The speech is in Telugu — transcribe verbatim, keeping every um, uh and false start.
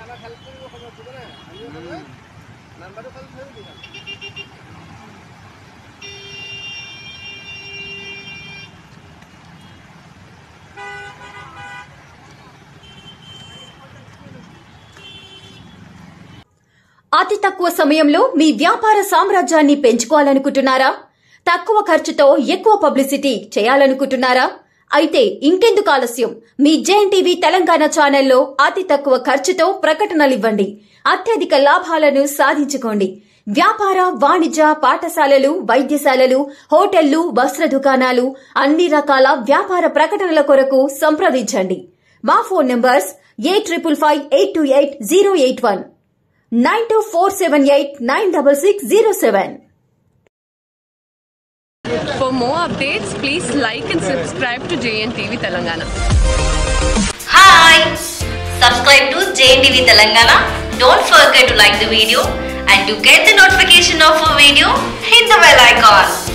అతి తక్కువ సమయంలో మీ వ్యాపార సామ్రాజ్యాన్ని పెంచుకోవాలనుకుంటున్నారా? తక్కువ ఖర్చుతో ఎక్కువ పబ్లిసిటీ చేయాలనుకుంటున్నారా? అయితే ఇంకెందుకు ఆలస్యం? మీ జేఎన్ టీవీ తెలంగాణ ఛానల్లో అతి తక్కువ ఖర్చుతో ప్రకటనలివ్వండి. అత్యధిక లాభాలను సాధించుకోండి. వ్యాపార, వాణిజ్య, పాఠశాలలు, వైద్యశాలలు, హోటళ్లు, వస్త్ర దుకాణాలు, అన్ని రకాల వ్యాపార ప్రకటనల కొరకు సంప్రదించండి. మా phone numbers eight triple five eight two eight zero eight one nine two four seven eight nine six six zero seven. For more updates, please like and subscribe to J N T V Telangana. Hi! Subscribe to J N T V Telangana. Don't forget to like the video and to get the notification of a video, hit the bell icon.